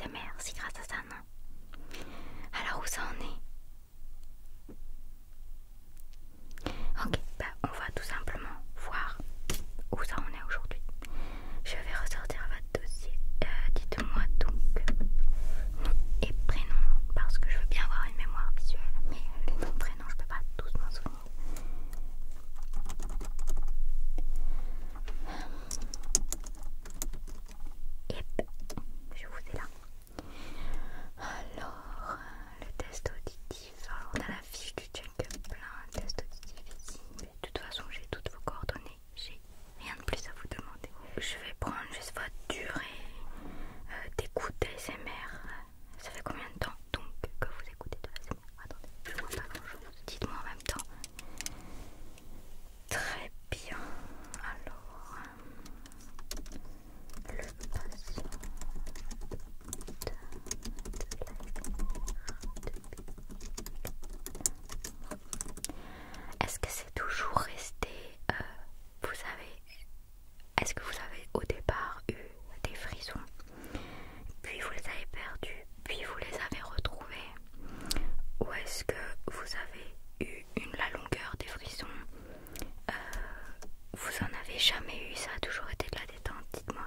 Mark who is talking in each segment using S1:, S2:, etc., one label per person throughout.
S1: l'ASMR, si grâce à ça, non? Alors où ça en est? Ok, bah on va tout simplement voir où ça en est aujourd'hui. Je vais ressortir votre dossier. Dites-moi donc nom et prénom, parce que je veux bien avoir une mémoire visuelle, mais les noms, prénoms, je peux pas tous m'en souvenir. Yep, je vous ai là. Alors, le test auditif. Alors, on a la fiche du check-up, plein de tests auditifs ici. Mais de toute façon, j'ai toutes vos coordonnées. J'ai rien de plus à vous demander. Je vais prendre juste votre durée d'écoute d'ASMR. Ça fait combien de temps donc que vous écoutez de l'ASMR? Attendez, je vois pas grand chose. Dites-moi en même temps. Très bien. Alors, le patient est-ce que c'est toujours resté, vous savez, est-ce que vous avez au départ eu des frissons, puis vous les avez perdus, puis vous les avez retrouvés, ou est-ce que vous avez eu la longueur des frissons, vous en avez jamais eu, ça a toujours été de la détente, dites-moi.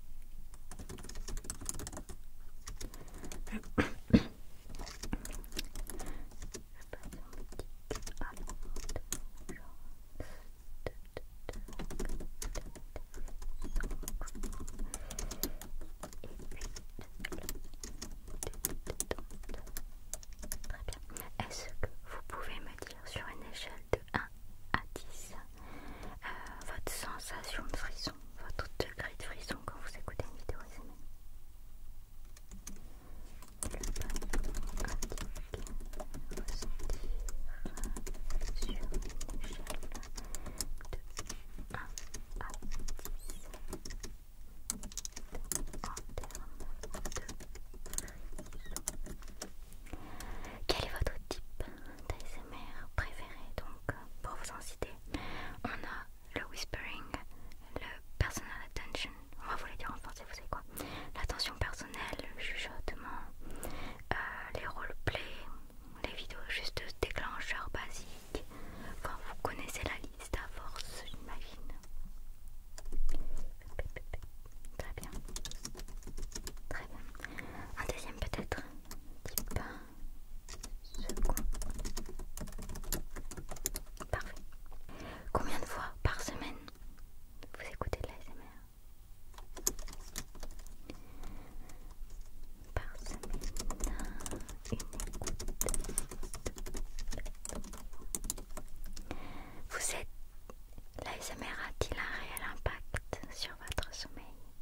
S1: Très bien. Est-ce que vous pouvez me dire sur une échelle de 1 à 10 votre sensation de frisson, votre degré de frisson quand vous écoutez une vidéo ASMR? Le patient indique ressentir sur une échelle de 1 à 10 en termes de frisson. Quel est votre type d'ASMR préféré? Donc, pour vous en citer, on a le whispering, le personal attention, on va vous les dire en français, vous savez quoi? L'attention personnelle, le chuchotement, les roleplays, les vidéos juste déclencheurs basiques. Enfin, vous connaissez la liste à force, j'imagine. Très bien. Très bien. Un deuxième peut-être, type second. Parfait. Combien de fois par semaine vous écoutez de l'ASMR? Par semaine, une écoute. Vous êtes... L'ASMR a-t-il un réel impact sur votre sommeil?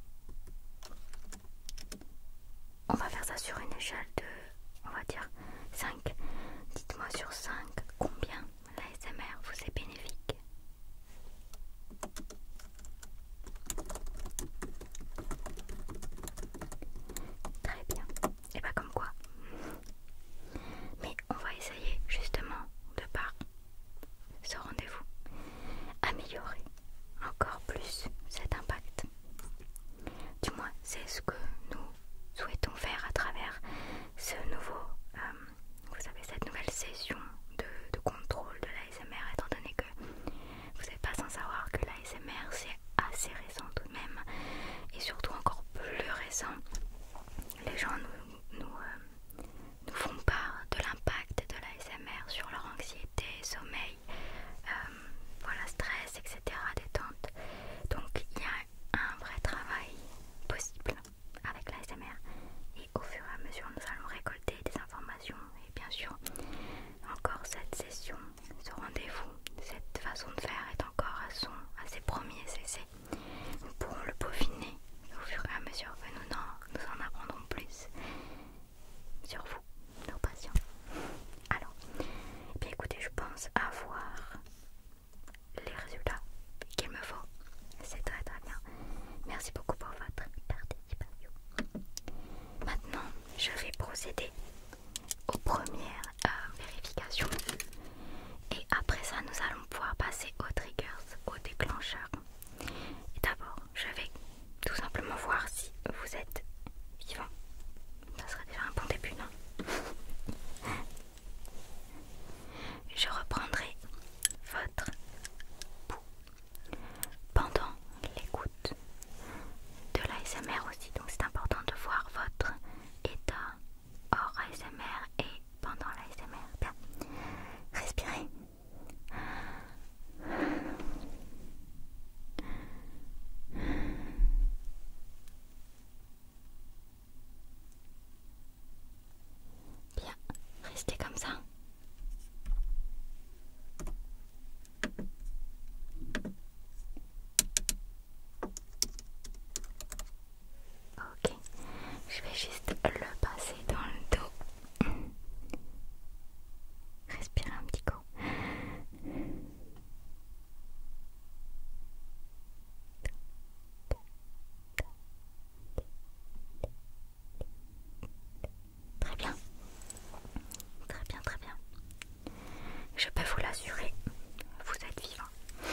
S1: On va faire ça sur une échelle de, on va dire, 5. Dites-moi sur 5 combien l'ASMR vous est bénéfique. Très bien. Et pas comme quoi. Mais on va essayer justement de par ce rendez-vous améliorer encore plus cet impact. Du moins, c'est ce que nous souhaitons faire à travers ce nouveau, vous savez, cette nouvelle session de contrôle de l'ASMR, étant donné que vous n'êtes pas sans savoir que l'ASMR c'est assez récent tout de même, et surtout encore plus récent. Les gens nous font part de l'impact de l'ASMR sur leur anxiété, sommeil, voilà, stress, etc., détente. Donc il y a un vrai travail possible avec l'ASMR, et au fur et à mesure nous allons récolter des informations, et bien sûr encore cette session, ce rendez-vous, cette façon de faire est encore à ses premiers essais. Nous pourrons le peaufiner au fur et à mesure que nous en apprendrons plus sur vous, nos patients. Alors, eh bien écoutez, je pense avoir les résultats qu'il me faut. C'est très très bien. Merci beaucoup pour votre participation. ASMR aussi, donc c'est important de voir votre état hors ASMR et pendant l'ASMR. Bien, respirez. Bien, restez comme ça. Ok, je vais juste le passer dans le dos. Respirez un petit coup. Très bien. Très bien, très bien. Je peux vous l'assurer, vous êtes vivant.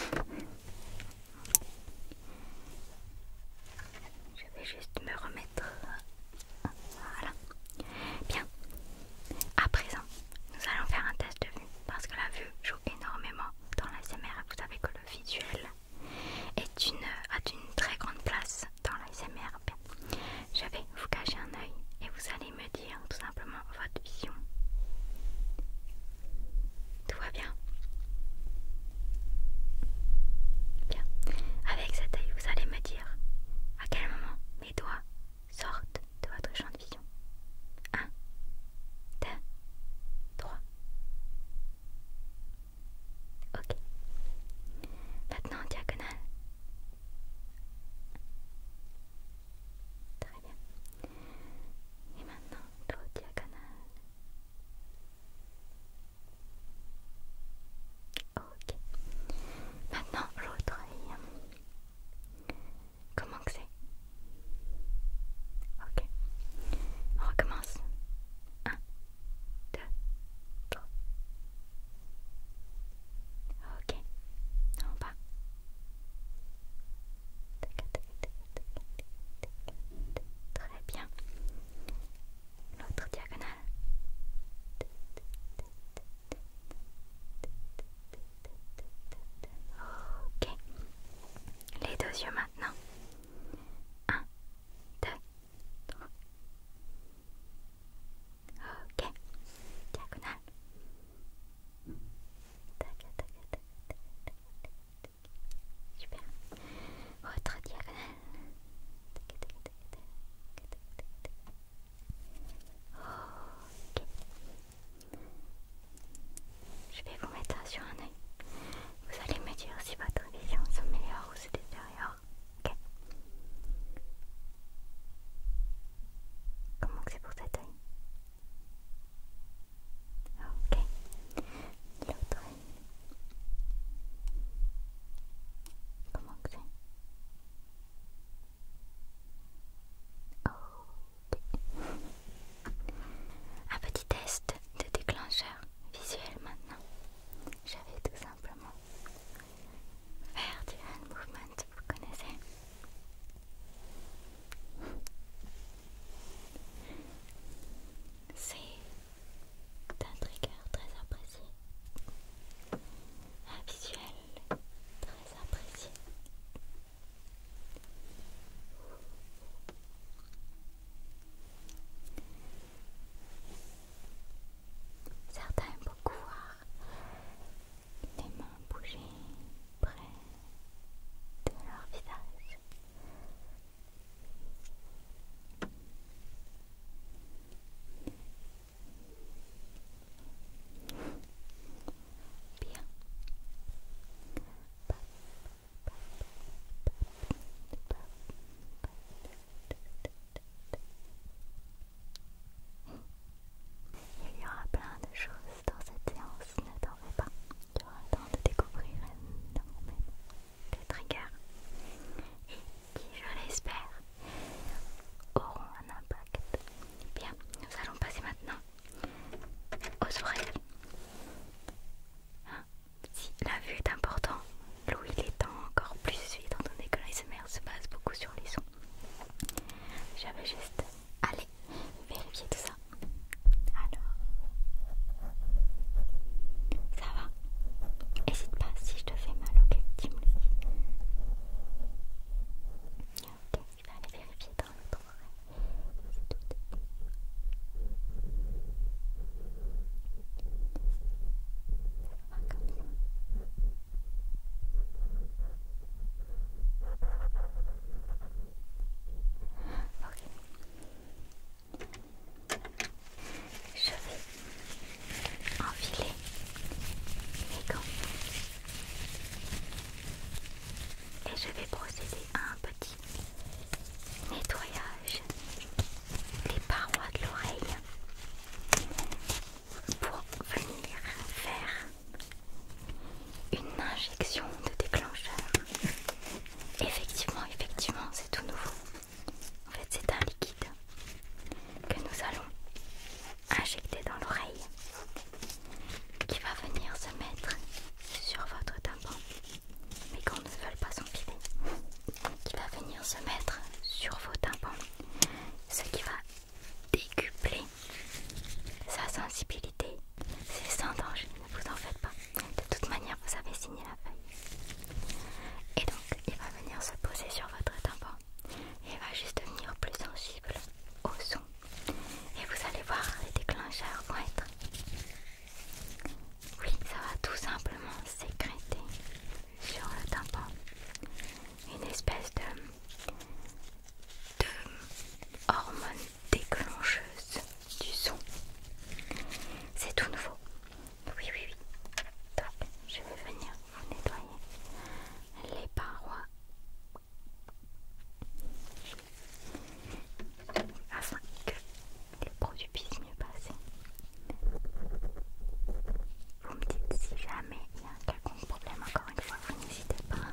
S1: Je vais juste me remettre. Voilà. Bien. À présent, nous allons faire un test de vue parce que la vue joue énormément dans l'ASMR. Vous savez que le visuel a une très grande place dans l'ASMR. Je vais vous cacher un œil et vous allez me dire tout simplement votre vision. Tout va bien? Bien. Avec cet œil, vous allez me dire à quel moment mes doigts sortent de votre champ de vision. 1, 2, 3. Ok. Maintenant en diagonale. Très bien. Et maintenant l'autre diagonale. Ok. Maintenant l'autre œil. Comment que c'est? Ok. On recommence. 1, 2, 3. Ok. En bas. Très bien. L'autre diagonale. Ok. Les deux yeux maintenant. 1, 2, 3. Ok. Diagonale. Tac, tac, tac, tac, tac, tac. Super. Autre diagonale. Tac, tac, tac, tac, tac, tac, tac. Ok. Je vais vous mettre ça sur un œil. Vous allez me dire si votre vision s'améliore ou se détériore. Ok. Comment que c'est pour cet œil? Ok. L'autre œil. Comment que c'est? Ok. Un petit test de déclencheur visuel maintenant. Je vais tout simplement faire du hand movement, vous connaissez? C'est un trigger très apprécié, un visuel très apprécié. Certains aiment beaucoup voir les mains bouger près de leur visage. Bien. Il y aura plein de choses dans cette séance, ne t'en fais pas. Tu auras le temps de découvrir énormément de triggers et qui, je l'espère, auront un impact. Bien, nous allons passer maintenant aux oreilles. Si la vue est importante, l'ouïe est encore plus étant donné que l'ASMR se base beaucoup sur les sons. Je vais juste aller vérifier tout ça. Alors, ça va? N'hésite pas si je te fais mal, ok? Tu me le dis. Ok, je vais aller vérifier hormone déclencheuse du son. C'est tout nouveau. Oui, oui, oui. Donc, je vais venir vous nettoyer les parois afin que le produit puisse mieux passer. Vous me dites si jamais il y a un quelconque problème, encore une fois, vous n'hésitez pas.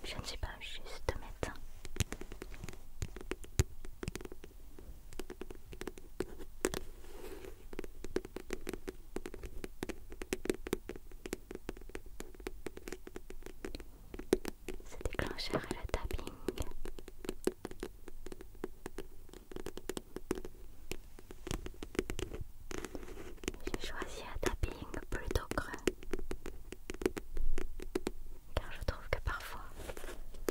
S1: Je ne suis pas juste médecin. Ce déclencheur est le tapping. J'ai choisi un tapping plutôt creux car je trouve que parfois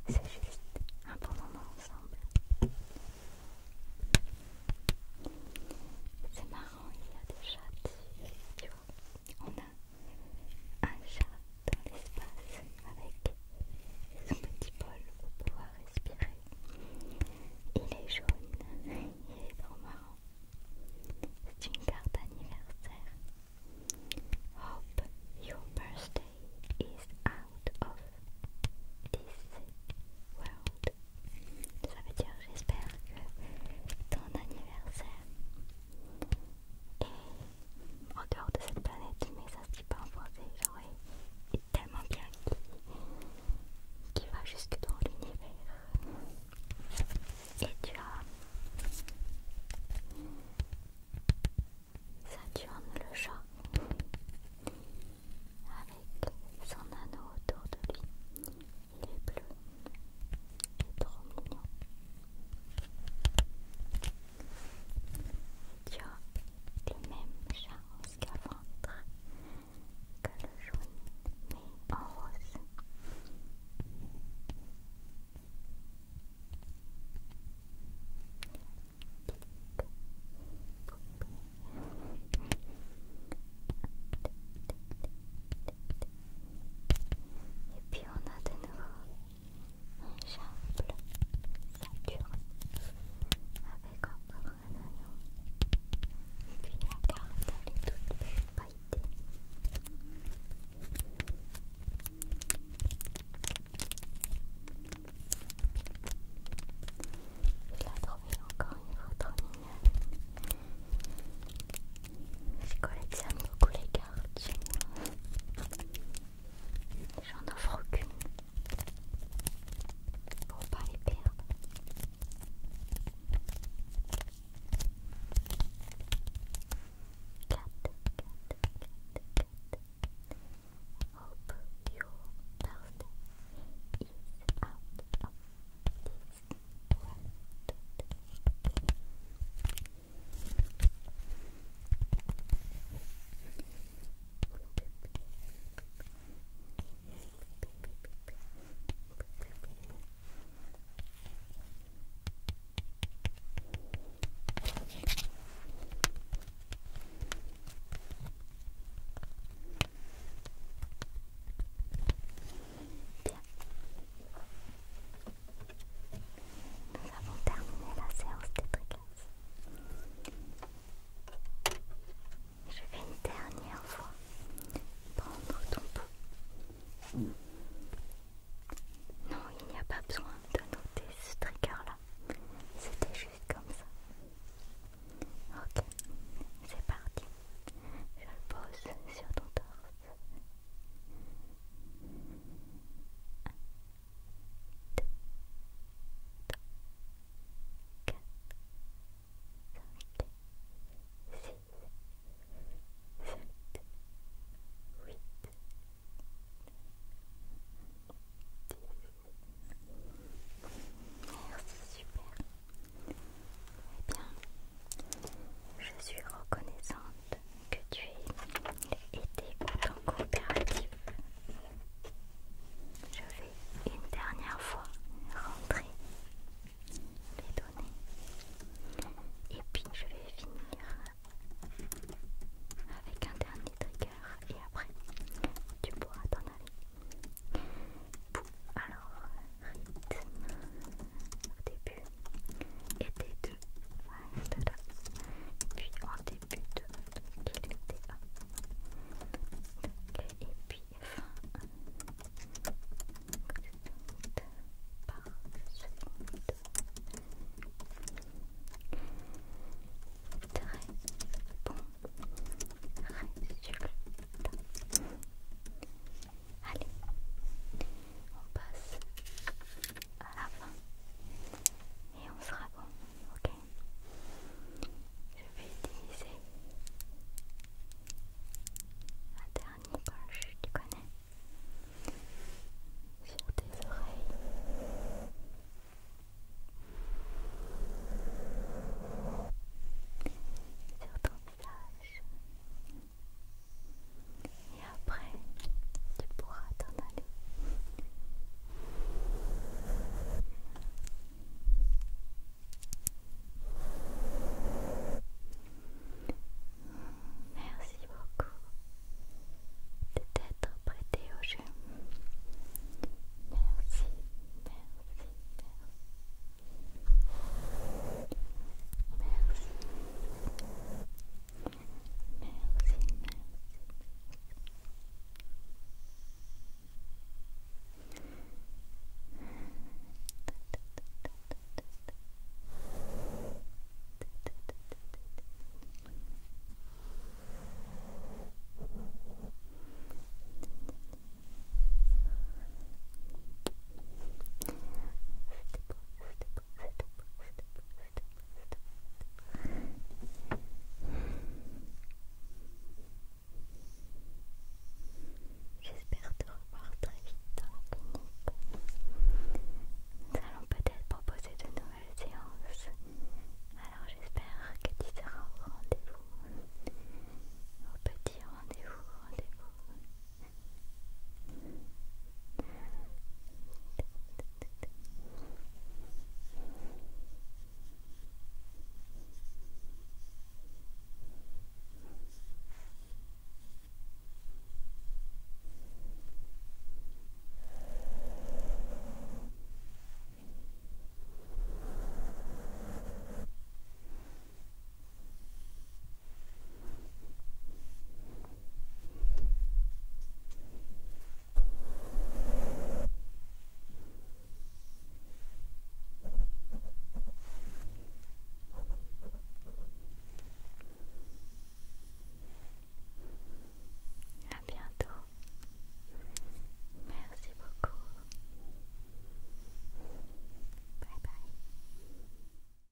S1: C'est juste